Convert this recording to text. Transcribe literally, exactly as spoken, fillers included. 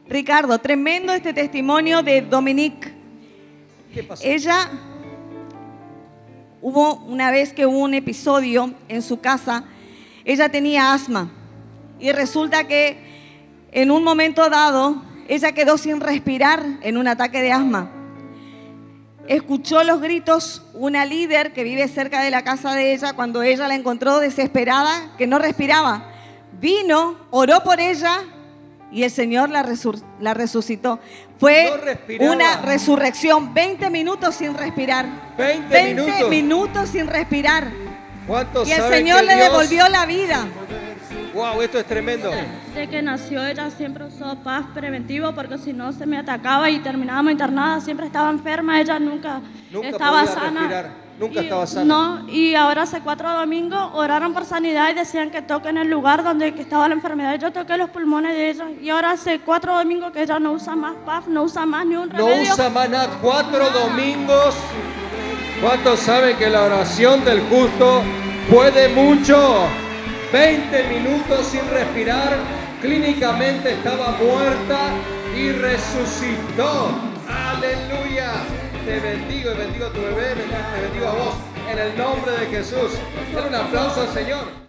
Ricardo, tremendo este testimonio de Dominique. ¿Qué pasó? Ella, hubo una vez que hubo un episodio en su casa, ella tenía asma y resulta que en un momento dado ella quedó sin respirar en un ataque de asma. Escuchó los gritos una líder que vive cerca de la casa de ella cuando ella la encontró desesperada, que no respiraba. Vino, oró por ella y el Señor la, resur la resucitó. Fue no una resurrección, veinte minutos sin respirar. veinte minutos. minutos sin respirar. ¿Cuántos Y el saben Señor que le Dios... devolvió la vida. Wow, esto es tremendo. Desde que nació ella siempre usó P A F preventivo porque si no se me atacaba y terminábamos internada, siempre estaba enferma, ella nunca, Nunca estaba podía sana. respirar, nunca Y- estaba sana. No, y ahora hace cuatro domingos oraron por sanidad y decían que toquen el lugar donde que estaba la enfermedad. Yo toqué los pulmones de ella y ahora hace cuatro domingos que ella no usa más P A F, no usa más ni un No remedio. usa más nada. Cuatro domingos. ¿Cuántos saben que la oración del justo puede mucho? veinte minutos sin respirar. Clínicamente estaba muerta y resucitó. Aleluya. Te bendigo y bendigo a tu bebé. Te bendigo a vos. En el nombre de Jesús. Dale un aplauso al Señor.